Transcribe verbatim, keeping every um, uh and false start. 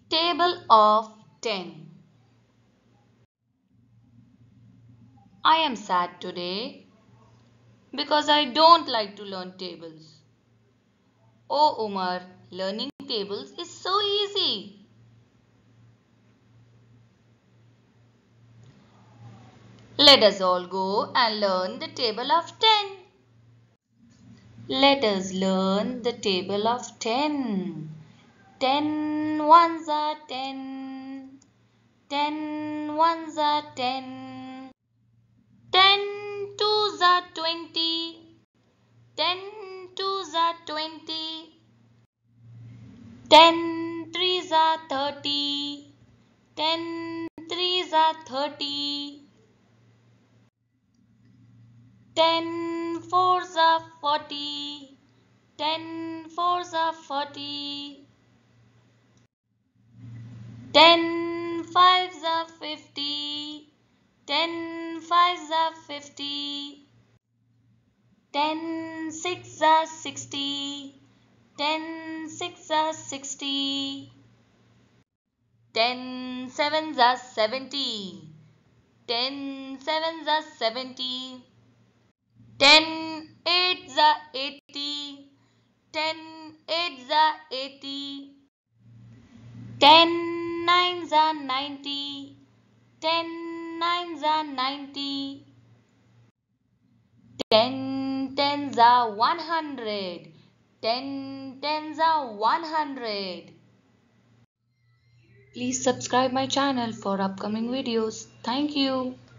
Table of ten. I am sad today because I don't like to learn tables. Oh Umar, learning tables is so easy. Let us all go and learn the table of ten. Let us learn the table of ten. Ten ones are ten. Ten ones are ten. Ten twos are twenty. Ten twos are twenty. Ten threes are thirty. Ten threes are thirty. Ten fours are forty. Ten fours are forty. Ten fives are fifty. Ten fives are fifty. Ten six are sixty. Ten six are sixty. Ten sevens are seventy. Ten sevens are seventy. Ten eights are eighty. Ten eights are eighty. Ten nines are ninety. Ten nines are ninety. Ten tens are one hundred. Ten tens are one hundred. Please subscribe my channel for upcoming videos. Thank you.